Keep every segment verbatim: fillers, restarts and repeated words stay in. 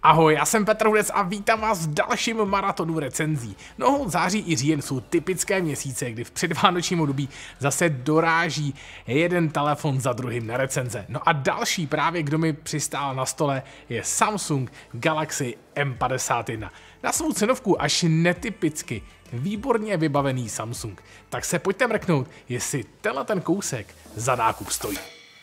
Ahoj, já jsem Petr Hudec a vítám vás v dalším maratonu recenzí. No, září i říjen jsou typické měsíce, kdy v předvánočním období zase doráží jeden telefon za druhým na recenze. No a další právě, kdo mi přistál na stole, je Samsung Galaxy M padesát jedna. Na svou cenovku až netypicky výborně vybavený Samsung. Tak se pojďte mrknout, jestli tenhle ten kousek za nákup stojí.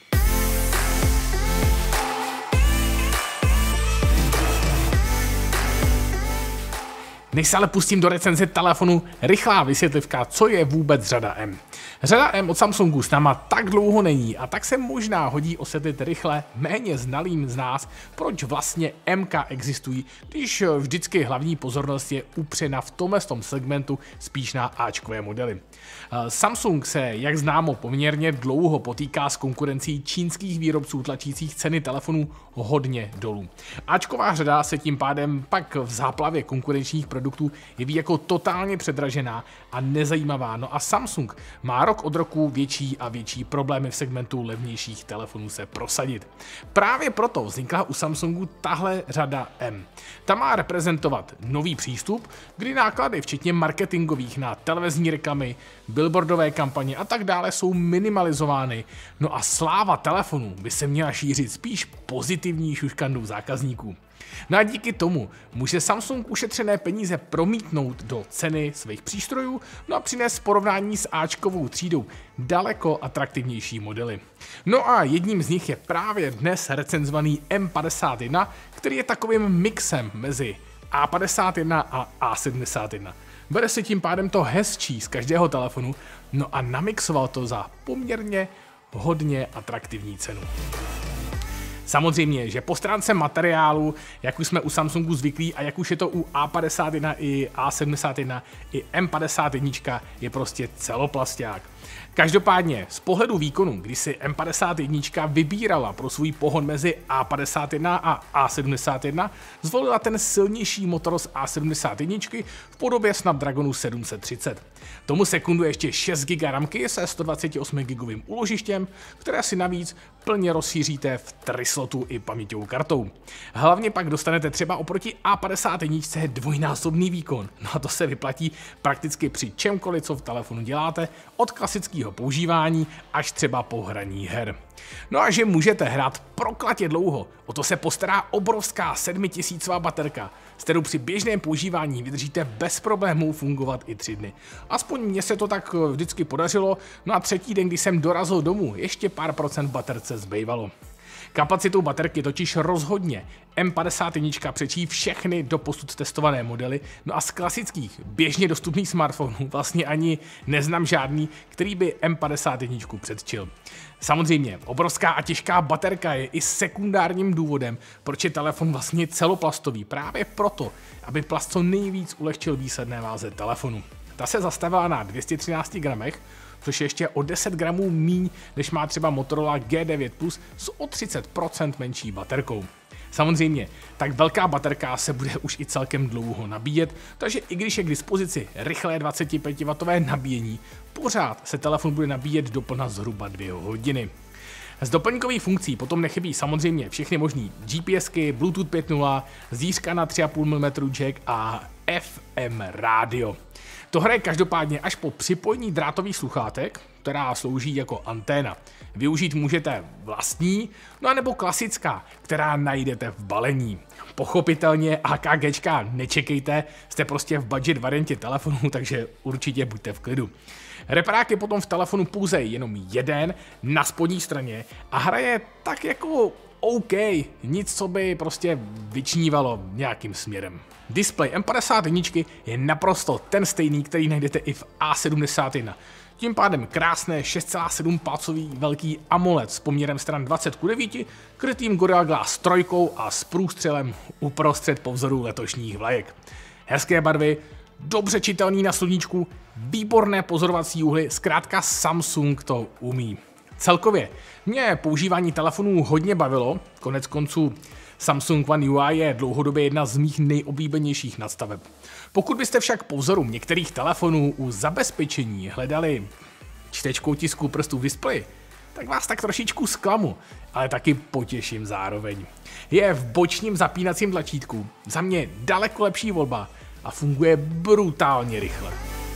Než se ale pustím do recenze telefonu, rychlá vysvětlivka, co je vůbec řada M. Řada M od Samsungu s náma tak dlouho není a tak se možná hodí osvětlit rychle méně znalým z nás, proč vlastně M K existují, když vždycky hlavní pozornost je upřena v tomhle tom segmentu spíš na Ačkové modely. Samsung se, jak známo, poměrně dlouho potýká s konkurencí čínských výrobců tlačících ceny telefonů hodně dolů. Ačková řada se tím pádem pak v záplavě konkurenčních produktů jeví jako totálně předražená a nezajímavá. No a Samsung má rok od roku větší a větší problémy v segmentu levnějších telefonů se prosadit. Právě proto vznikla u Samsungu tahle řada M. Ta má reprezentovat nový přístup, kdy náklady včetně marketingových na televizní reklamy, billboardové kampaně a tak dále jsou minimalizovány. No a sláva telefonu by se měla šířit spíš pozitivní šuškandou zákazníků. No a díky tomu může Samsung ušetřené peníze promítnout do ceny svých přístrojů, no a přinést porovnání s Ačkovou třídou daleko atraktivnější modely. No a jedním z nich je právě dnes recenzovaný M padesát jedna, který je takovým mixem mezi A padesát jedna a A sedmdesát jedna. Bere si tím pádem to hezčí z každého telefonu, no a namixoval to za poměrně hodně atraktivní cenu. Samozřejmě, že po stránce materiálu, jak už jsme u Samsungu zvyklí a jak už je to u A padesát jedna i A sedmdesát jedna, i M padesát jedna je prostě celoplasták. Každopádně z pohledu výkonu, kdy si M padesát jedna vybírala pro svůj pohon mezi A padesát jedna a A sedmdesát jedna, zvolila ten silnější motor z A sedmdesát jedna v podobě Snapdragonu sedm set třicet. Tomu sekunduje ještě šest gigabajtů ramky se sto dvacet osm gigabajtovým úložištěm, které si navíc plně rozšíříte v trislotu i paměťovou kartou. Hlavně pak dostanete třeba oproti A padesát jedna dvojnásobný výkon. No a to se vyplatí prakticky při čemkoliv, co v telefonu děláte, od klasického používání až třeba po hraní her. No a že můžete hrát proklatě dlouho, o to se postará obrovská sedmitisícová baterka, s kterou při běžném používání vydržíte bez problémů fungovat i tři dny. Aspoň mně se to tak vždycky podařilo, no a třetí den, když jsem dorazil domů, ještě pár procent baterce zbývalo. Kapacitou baterky totiž rozhodně M padesát jedna přečí všechny doposud testované modely, no a z klasických běžně dostupných smartphonů vlastně ani neznám žádný, který by M padesát jedna předčil. Samozřejmě, obrovská a těžká baterka je i sekundárním důvodem, proč je telefon vlastně celoplastový, právě proto, aby plast co nejvíc ulehčil výsledné váze telefonu. Ta se zastavila na dvě stě třináct gramech, což je ještě o deset gramů míň, než má třeba Motorola G devět plus s o třicet procent menší baterkou. Samozřejmě, tak velká baterka se bude už i celkem dlouho nabíjet, takže i když je k dispozici rychlé dvacetipětiwattové nabíjení, pořád se telefon bude nabíjet doplna zhruba dvě hodiny. Z doplňkových funkcí potom nechybí samozřejmě všechny možný GPSky, Bluetooth pět tečka nula, získaná tři a půl milimetru jack a F M rádio. To hraje každopádně až po připojení drátových sluchátek, která slouží jako anténa. Využít můžete vlastní, no a nebo klasická, která najdete v balení. Pochopitelně AKGčka nečekejte, jste prostě v budget variantě telefonu, takže určitě buďte v klidu. Reparák je potom v telefonu pouze jenom jeden na spodní straně a hraje tak jako OK, nic, co by prostě vyčnívalo nějakým směrem. Displej M padesát jedna je naprosto ten stejný, který najdete i v A sedmdesát jedna. Tím pádem krásné šest celá sedm palcový velký AMOLED s poměrem stran dvacet ku devíti, krytým Gorilla Glass tři a s průstřelem uprostřed po vzoru letošních vlajek. Hezké barvy, dobře čitelný na sluníčku, výborné pozorovací úhly, zkrátka Samsung to umí. Celkově mě používání telefonů hodně bavilo, konec konců Samsung One U I je dlouhodobě jedna z mých nejoblíbenějších nadstaveb. Pokud byste však po vzoru některých telefonů u zabezpečení hledali čtečkou tisku prstů v displeji, tak vás tak trošičku zklamu, ale taky potěším zároveň. Je v bočním zapínacím tlačítku, za mě daleko lepší volba a funguje brutálně rychle.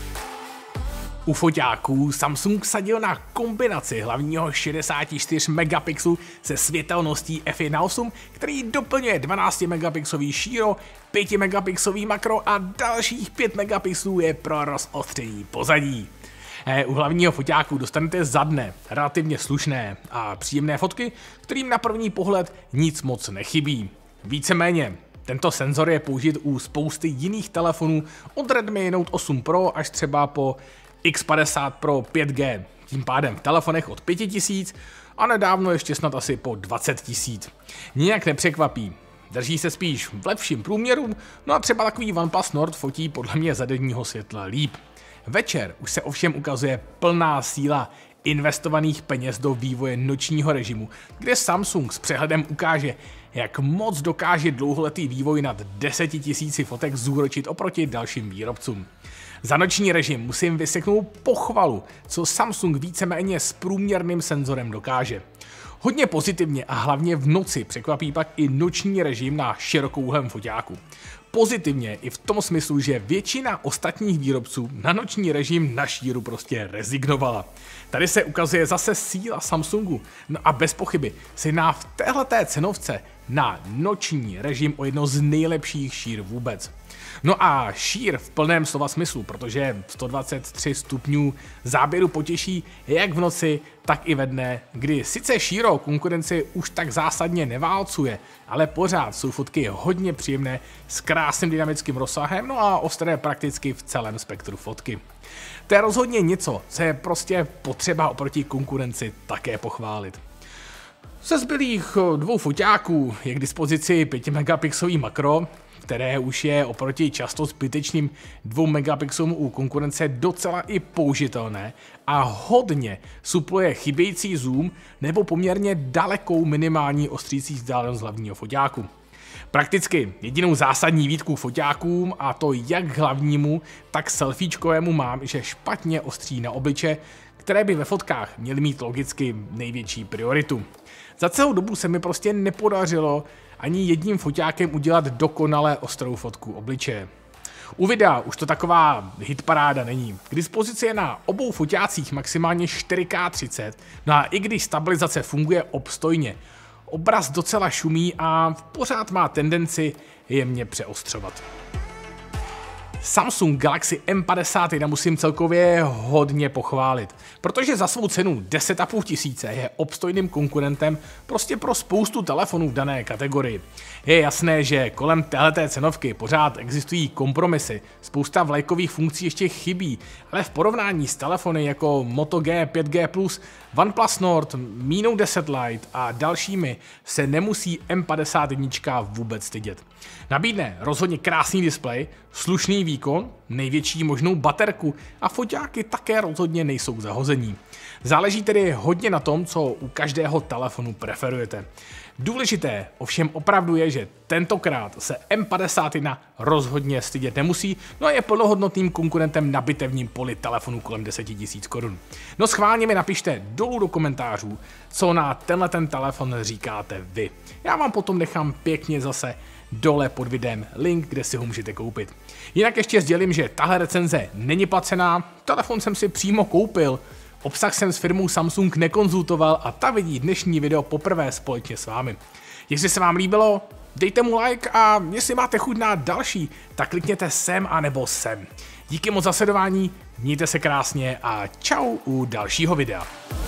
U foťáků Samsung sadil na kombinaci hlavního šedesát čtyři megapixelů se světelností F jedna osm, který doplňuje dvanáct megapixelový šíro, pět megapixelový makro a dalších pět megapixelů je pro rozostření pozadí. U hlavního foťáku dostanete zadné, relativně slušné a příjemné fotky, kterým na první pohled nic moc nechybí. Víceméně, tento senzor je použit u spousty jiných telefonů od Redmi Note osm Pro až třeba po X padesát Pro pět G, tím pádem v telefonech od pět tisíc a nedávno ještě snad asi po dvacet tisíc. Nijak nepřekvapí, drží se spíš v lepším průměru, no a třeba takový OnePlus Nord fotí podle mě za denního světla líp. Večer už se ovšem ukazuje plná síla investovaných peněz do vývoje nočního režimu, kde Samsung s přehledem ukáže, jak moc dokáže dlouholetý vývoj nad deseti tisíci fotek zúročit oproti dalším výrobcům. Za noční režim musím vyseknout pochvalu, co Samsung víceméně s průměrným senzorem dokáže. Hodně pozitivně a hlavně v noci překvapí pak i noční režim na širokouhlém foťáku. Pozitivně i v tom smyslu, že většina ostatních výrobců na noční režim na šíru prostě rezignovala. Tady se ukazuje zase síla Samsungu, no a bez pochyby se jedná v téhleté cenovce na noční režim o jedno z nejlepších šír vůbec. No a šír v plném slova smyslu, protože sto dvacet tři stupňů záběru potěší jak v noci, tak i ve dne, kdy sice šíro konkurenci už tak zásadně neválcuje, ale pořád jsou fotky hodně příjemné s krásným dynamickým rozsahem, no a ostré prakticky v celém spektru fotky. To je rozhodně něco, co je prostě potřeba oproti konkurenci také pochválit. Ze zbylých dvou foťáků je k dispozici pět megapixelový makro, které už je oproti často zbytečným dvou megapixelům u konkurence docela i použitelné a hodně supluje chybějící zoom nebo poměrně dalekou minimální ostřící vzdálenost hlavního foťáku. Prakticky jedinou zásadní výtku foťákům, a to jak k hlavnímu, tak selfiečkovému, mám, že špatně ostří na obliče, které by ve fotkách měly mít logicky největší prioritu. Za celou dobu se mi prostě nepodařilo ani jedním foťákem udělat dokonale ostrou fotku obličeje. U videa už to taková hitparáda není. K dispozici je na obou foťácích maximálně čtyři ká třicet, no a i když stabilizace funguje obstojně, obraz docela šumí a pořád má tendenci jemně přeostřovat. Samsung Galaxy M padesát jedna musím celkově hodně pochválit, protože za svou cenu deset a půl tisíce je obstojným konkurentem prostě pro spoustu telefonů v dané kategorii. Je jasné, že kolem téhleté cenovky pořád existují kompromisy, spousta vlajkových funkcí ještě chybí, ale v porovnání s telefony jako Moto G, pět G plus, OnePlus Nord, Mi Note deset Lite a dalšími se nemusí M padesát jedna vůbec stydět. Nabídne rozhodně krásný displej, slušný výkon, největší možnou baterku a foťáky také rozhodně nejsou k zahození. Záleží tedy hodně na tom, co u každého telefonu preferujete. Důležité ovšem opravdu je, že tentokrát se M padesát jedna rozhodně stydět nemusí, no a je plnohodnotným konkurentem na bitevním poli telefonu kolem deset tisíc korun. No schválně mi napište dolů do komentářů, co na tenhle ten telefon říkáte vy. Já vám potom nechám pěkně zase dole pod videem link, kde si ho můžete koupit. Jinak ještě sdělím, že tahle recenze není placená, telefon jsem si přímo koupil, obsah jsem s firmou Samsung nekonzultoval a ta vidí dnešní video poprvé společně s vámi. Jestli se vám líbilo, dejte mu like a jestli máte chuť na další, tak klikněte sem a nebo sem. Díky moc za sledování, mějte se krásně a čau u dalšího videa.